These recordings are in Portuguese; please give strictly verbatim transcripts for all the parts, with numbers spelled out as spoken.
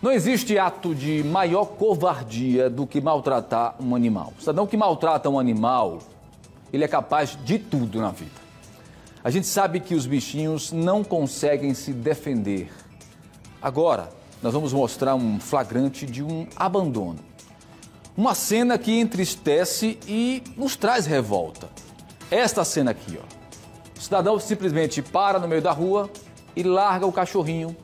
Não existe ato de maior covardia do que maltratar um animal. O cidadão que maltrata um animal, ele é capaz de tudo na vida. A gente sabe que os bichinhos não conseguem se defender. Agora, nós vamos mostrar um flagrante de um abandono. Uma cena que entristece e nos traz revolta. Esta cena aqui, ó. O cidadão simplesmente para no meio da rua e larga o cachorrinho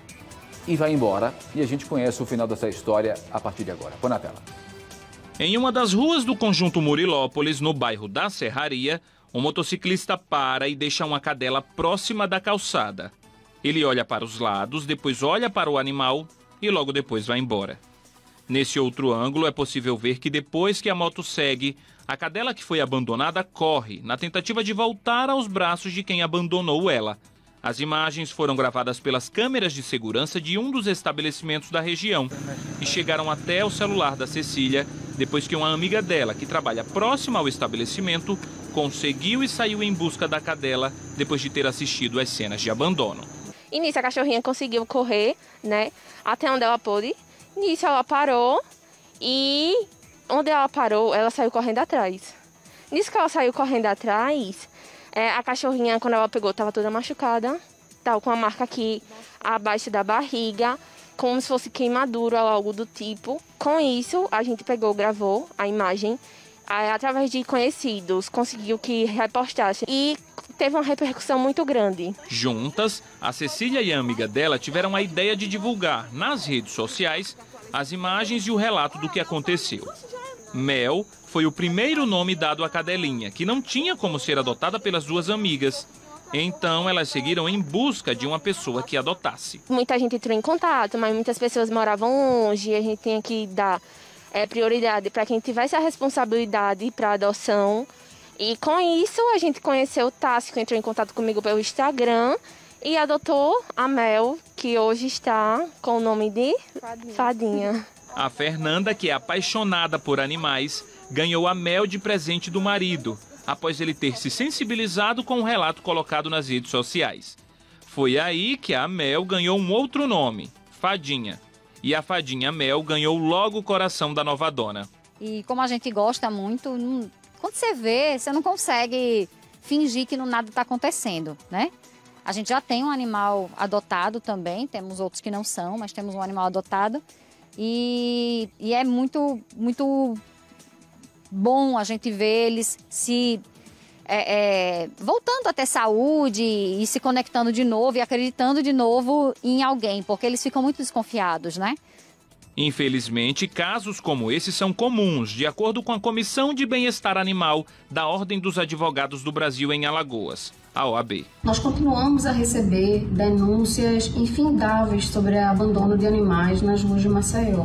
e vai embora. E a gente conhece o final dessa história a partir de agora. Põe na tela. Em uma das ruas do conjunto Murilópolis, no bairro da Serraria, um motociclista para e deixa uma cadela próxima da calçada. Ele olha para os lados, depois olha para o animal e logo depois vai embora. Nesse outro ângulo é possível ver que depois que a moto segue, a cadela que foi abandonada corre, na tentativa de voltar aos braços de quem abandonou ela. As imagens foram gravadas pelas câmeras de segurança de um dos estabelecimentos da região e chegaram até o celular da Cecília, depois que uma amiga dela, que trabalha próxima ao estabelecimento, conseguiu e saiu em busca da cadela depois de ter assistido às cenas de abandono. E nisso a cachorrinha conseguiu correr, né, até onde ela pôde. Nisso ela parou e onde ela parou, ela saiu correndo atrás. Nisso que ela saiu correndo atrás, é, a cachorrinha, quando ela pegou, estava toda machucada, estava com a marca aqui abaixo da barriga, como se fosse queimadura ou algo do tipo. Com isso, a gente pegou, gravou a imagem, aí, através de conhecidos, conseguiu que repostasse e teve uma repercussão muito grande. Juntas, a Cecília e a amiga dela tiveram a ideia de divulgar nas redes sociais as imagens e o relato do que aconteceu. Mel foi o primeiro nome dado à cadelinha, que não tinha como ser adotada pelas duas amigas. Então, elas seguiram em busca de uma pessoa que adotasse. Muita gente entrou em contato, mas muitas pessoas moravam longe e a gente tinha que dar é, prioridade para quem tivesse a responsabilidade para a adoção. E com isso, a gente conheceu o Tássio, que entrou em contato comigo pelo Instagram e adotou a Mel, que hoje está com o nome de Fadinha. Fadinha. A Fernanda, que é apaixonada por animais, ganhou a Mel de presente do marido, após ele ter se sensibilizado com o relato colocado nas redes sociais. Foi aí que a Mel ganhou um outro nome, Fadinha. E a Fadinha Mel ganhou logo o coração da nova dona. E como a gente gosta muito, não... quando você vê, você não consegue fingir que nada está acontecendo, né? A gente já tem um animal adotado também, temos outros que não são, mas temos um animal adotado. E, e é muito, muito bom a gente ver eles se é, é, voltando a ter saúde e se conectando de novo e acreditando de novo em alguém, porque eles ficam muito desconfiados, né? Infelizmente, casos como esse são comuns, de acordo com a Comissão de Bem-Estar Animal da Ordem dos Advogados do Brasil em Alagoas, a O A B. Nós continuamos a receber denúncias infindáveis sobre abandono de animais nas ruas de Maceió.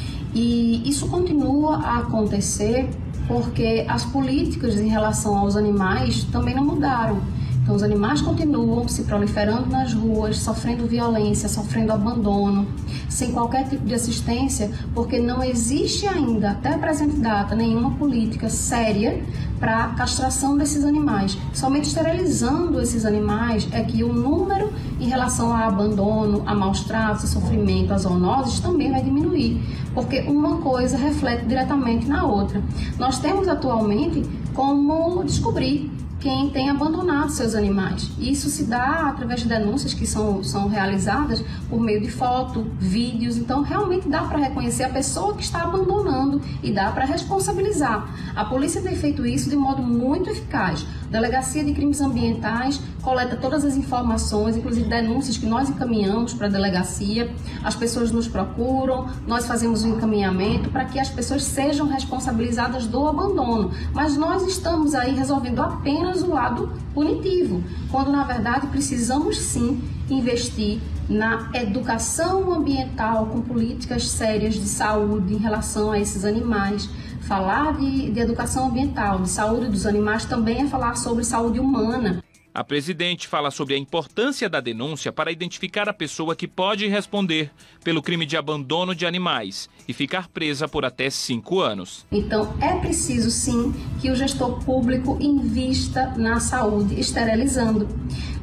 E isso continua a acontecer porque as políticas em relação aos animais também não mudaram. Então, os animais continuam se proliferando nas ruas, sofrendo violência, sofrendo abandono, sem qualquer tipo de assistência, porque não existe ainda, até a presente data, nenhuma política séria para a castração desses animais. Somente esterilizando esses animais é que o número em relação a abandono, a maus tratos, a sofrimento, a zoonoses também vai diminuir, porque uma coisa reflete diretamente na outra. Nós temos atualmente como descobrir quem tem abandonado seus animais. Isso se dá através de denúncias que são, são realizadas por meio de foto, vídeos. Então, realmente dá para reconhecer a pessoa que está abandonando e dá para responsabilizar. A polícia tem feito isso de modo muito eficaz. A Delegacia de Crimes Ambientais coleta todas as informações, inclusive denúncias que nós encaminhamos para a delegacia. As pessoas nos procuram, nós fazemos um encaminhamento para que as pessoas sejam responsabilizadas do abandono. Mas nós estamos aí resolvendo apenas o lado punitivo, quando na verdade precisamos sim investir na educação ambiental com políticas sérias de saúde em relação a esses animais. Falar de, de educação ambiental, de saúde dos animais também é falar sobre saúde humana. A presidente fala sobre a importância da denúncia para identificar a pessoa que pode responder pelo crime de abandono de animais e ficar presa por até cinco anos. Então, é preciso sim que o gestor público invista na saúde, esterilizando.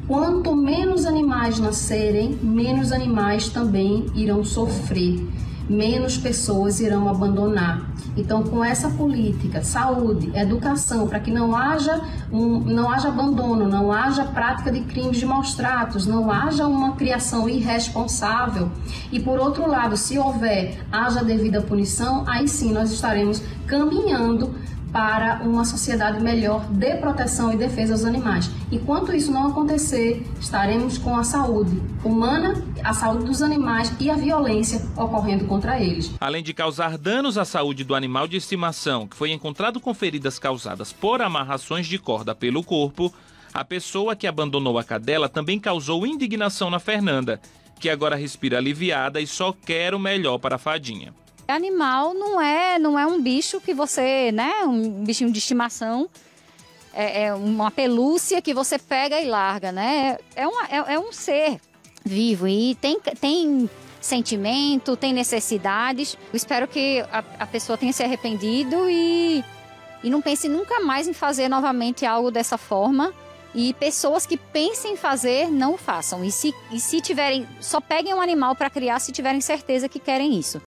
Quanto menos animais nascerem, menos animais também irão sofrer, menos pessoas irão abandonar. Então, com essa política, saúde, educação, para que não haja, um, não haja abandono, não haja prática de crimes de maus tratos, não haja uma criação irresponsável e, por outro lado, se houver, haja devida punição, aí sim nós estaremos caminhando para uma sociedade melhor de proteção e defesa aos animais. Enquanto isso não acontecer, estaremos com a saúde humana, a saúde dos animais e a violência ocorrendo contra eles. Além de causar danos à saúde do animal de estimação, que foi encontrado com feridas causadas por amarrações de corda pelo corpo, a pessoa que abandonou a cadela também causou indignação na Fernanda, que agora respira aliviada e só quer o melhor para a fadinha. Animal não é, não é um bicho que você, né, um bichinho de estimação, é, é uma pelúcia que você pega e larga, né? É, uma, é, é um ser vivo e tem, tem sentimento, tem necessidades. Eu espero que a, a pessoa tenha se arrependido e, e não pense nunca mais em fazer novamente algo dessa forma. E pessoas que pensem em fazer, não o façam. E se, e se tiverem, só peguem um animal para criar se tiverem certeza que querem isso.